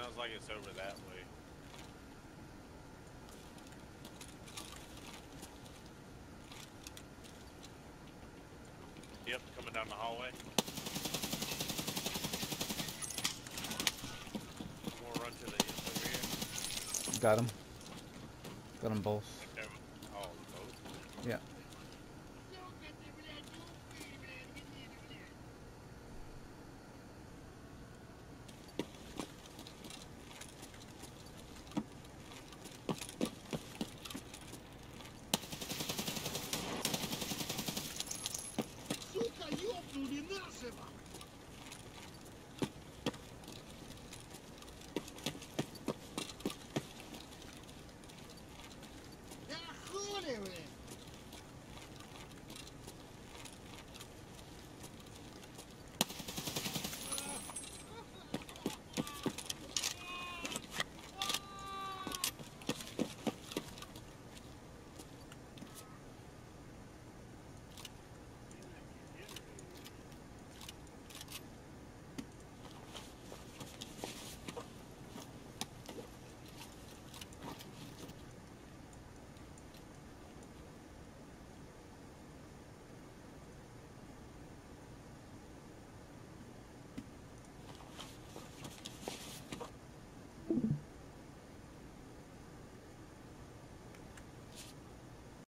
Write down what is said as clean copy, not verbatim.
Sounds like it's over that way. Yep, coming down the hallway. We'll run to the east over here. Got him. Got them both. Okay. Oh, both? Yeah.